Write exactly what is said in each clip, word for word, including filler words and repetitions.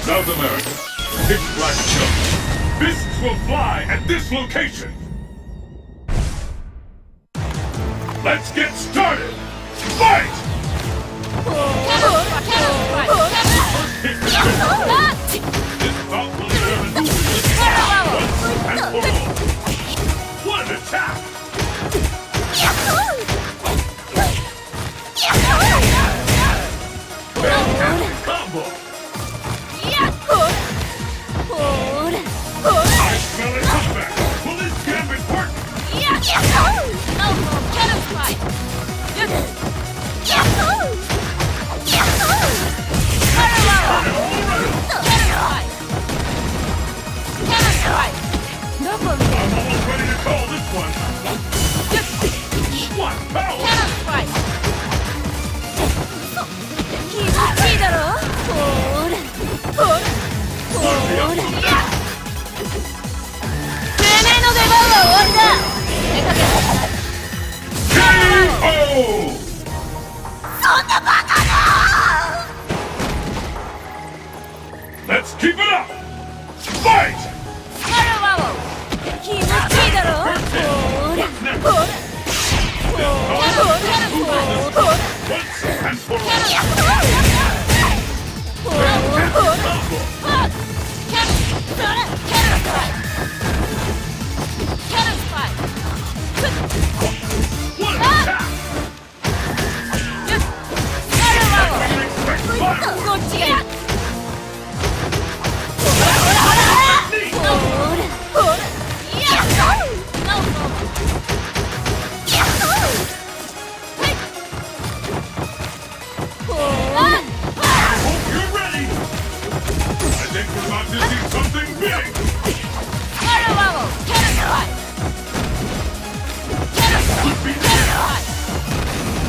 South America. Pitch black chunk. Fists will fly at this location. Let's get started. Fight! This bout will determine who wins once and for all. What an attack! Fantastic combo! I smell a comeback! Will this gambit work? I'm almost ready to call this one! What power! K O! Let's keep it up! Fight! What's next? Once and for all! What an attack! I can expect fireworks!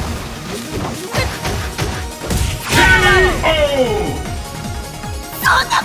Oh!